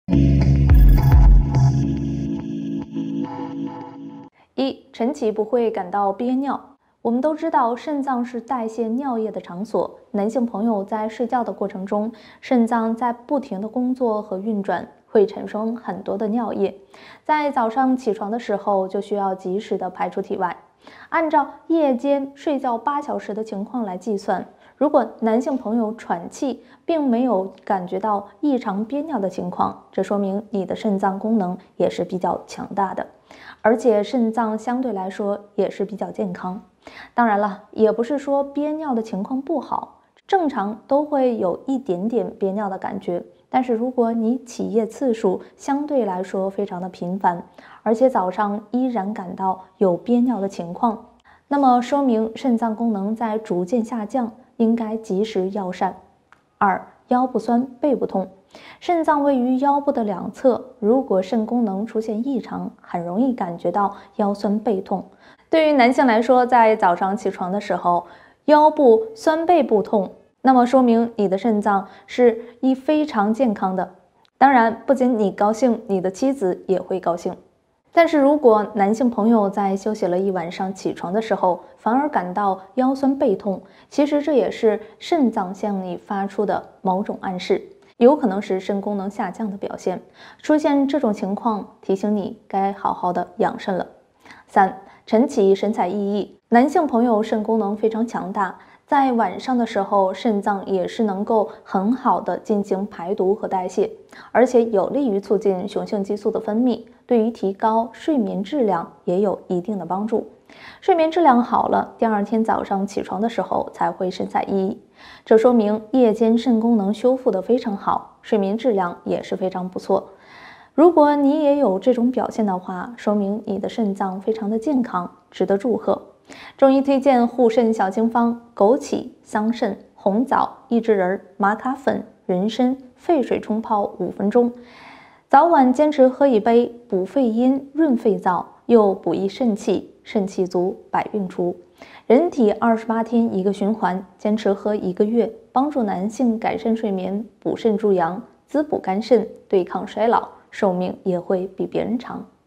一、晨起不会感到憋尿。我们都知道，肾脏是代谢尿液的场所。男性朋友在睡觉的过程中，肾脏在不停的工作和运转，会产生很多的尿液。在早上起床的时候，就需要及时的排出体外。按照夜间睡觉8小时的情况来计算，如果男性朋友喘气并没有感觉到异常憋尿的情况，这说明你的肾脏功能也是比较强大的，而且肾脏相对来说也是比较健康。当然了，也不是说憋尿的情况不好，正常都会有一点点憋尿的感觉。但是如果你起夜次数相对来说非常的频繁，而且早上依然感到有憋尿的情况，那么说明肾脏功能在逐渐下降，应该及时药膳。2、腰部酸、背部痛。肾脏位于腰部的两侧，如果肾功能出现异常，很容易感觉到腰酸背痛。对于男性来说，在早上起床的时候，腰部酸背部痛，那么说明你的肾脏是非常健康的。当然，不仅你高兴，你的妻子也会高兴。但是如果男性朋友在休息了一晚上起床的时候，反而感到腰酸背痛，其实这也是肾脏向你发出的某种暗示，有可能是肾功能下降的表现。出现这种情况，提醒你该好好的养肾了。3、晨起神采奕奕。男性朋友肾功能非常强大，在晚上的时候，肾脏也是能够很好的进行排毒和代谢，而且有利于促进雄性激素的分泌，对于提高睡眠质量也有一定的帮助。睡眠质量好了，第二天早上起床的时候才会神采奕奕，这说明夜间肾功能修复得非常好，睡眠质量也是非常不错。如果你也有这种表现的话，说明你的肾脏非常的健康，值得祝贺。中医推荐护肾小经方：枸杞、桑葚、红枣、益智仁、玛卡粉、人参，沸水冲泡5分钟，早晚坚持喝1杯，补肺阴，润肺燥，又补益肾气，肾气足，百病除。人体28天一个循环，坚持喝1个月，帮助男性改善睡眠，补肾助阳，滋补肝肾，对抗衰老，寿命也会比别人长。